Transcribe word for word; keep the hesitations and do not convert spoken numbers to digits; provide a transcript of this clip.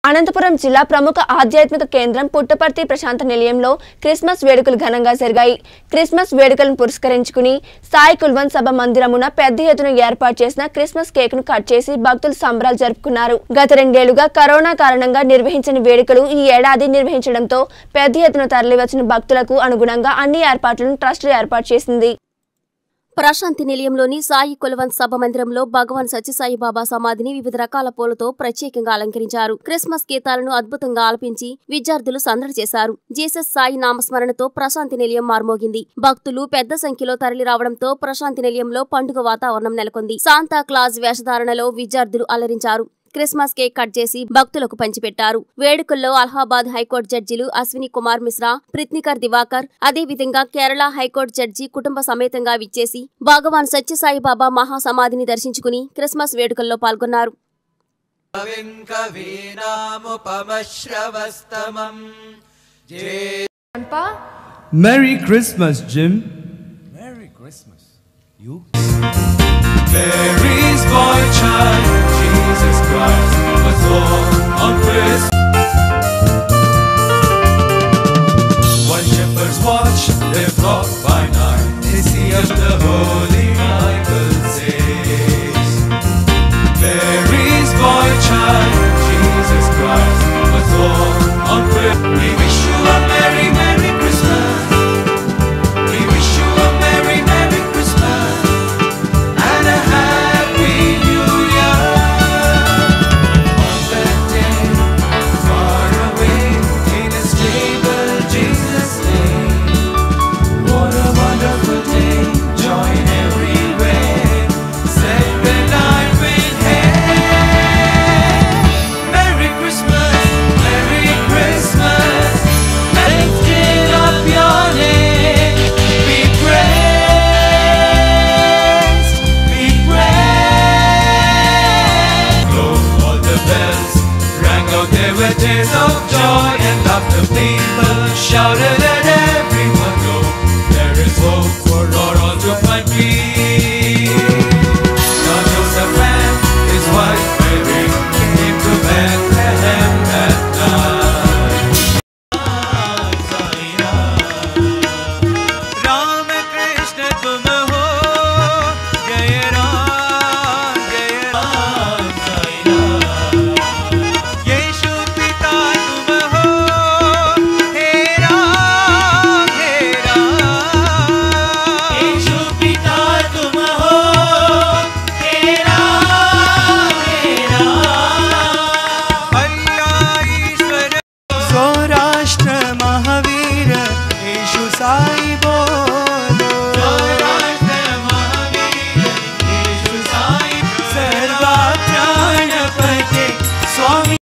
అనంతపురం జిల్లా ప్రముఖ ఆధ్యాత్మిక కేంద్రం పుట్టపర్తి ప్రశాంత నిలయంలో క్రిస్మస్ వేడుకలు ఘనంగా జరిగాయి. క్రిస్మస్ వేడుకలను పురస్కరించుకుని సాయి కుల్వన్ సభ మందిరమున పెద్ద ఎత్తున ఏర్పాటు చేసిన క్రిస్మస్ కేక్ ను కట్ చేసి భక్తులు సంబరాలు జరుపుకున్నారు. గత రెండేళ్లుగా కరోనా కారణంగా నిర్వహించిన వేడుకలు ఈ ఏడాది నిర్వహించడంతో పెద్ద ఎత్తున తరలివచ్చిన భక్తులకు అనుగుణంగా అన్ని ఏర్పాట్లను ట్రస్ట్ ఏర్పాటు చేసింది. ప్రశాంతి నిలయంలోని సాయి కుల్వన్ సభ మందిరంలో భగవాన్ సత్యసాయి బాబా సమాధిని వివిధ రకాల పూలతో ప్రత్యేకంగా అలంకరించారు. క్రిస్మస్ గీతాలను అద్భుతంగా ఆలపించి విద్యార్థులు సందడి చేశారు. జీసస్ సాయి నామస్మరణతో ప్రశాంతి నిలయం మార్మోగింది. భక్తులు పెద్ద సంఖ్యలో తరలి రావడంతో ప్రశాంతి నిలయంలో పండుగ వాతావరణం నెలకొంది. శాంతా క్లాజ్ వేషధారణలో విద్యార్థులు అలరించారు. క్రిస్మస్ కేక్ కట్ చేసి భక్తులకు పంచిపెట్టారు. వేడుకల్లో అలహాబాద్ హైకోర్టు జడ్జిలు అశ్విని కుమార్ మిశ్రా, ప్రిత్నికర్ దివాకర్, అదేవిధంగా కేరళ హైకోర్టు జడ్జి కుటుంబ సమేతంగా విచ్చేసి భగవాన్ సత్యసాయి బాబా మహాసమాధిని దర్శించుకుని క్రిస్మస్ వేడుకల్లో పాల్గొన్నారు. Merry Christmas, Jim. Merry Christmas. You? Mary's boy child, Jesus Christ, was born on Christmas. While shepherds watch their flock by night, they see as the Holy Bible says. Mary's boy child, Jesus Christ, was born on Christmas. We wish you a Merry, Merry Christmas. We wish you a Merry, Merry Christmas. And a Happy New Year. On that day, far away, in a stable Jesus lay. What a wonderful day, joy everywhere, set the night with hair. Merry Christmas, Merry Christmas, lifted up your name, be praised, be praised. Blow all the bells, rang out, there were days of joy and laughter, people shouted and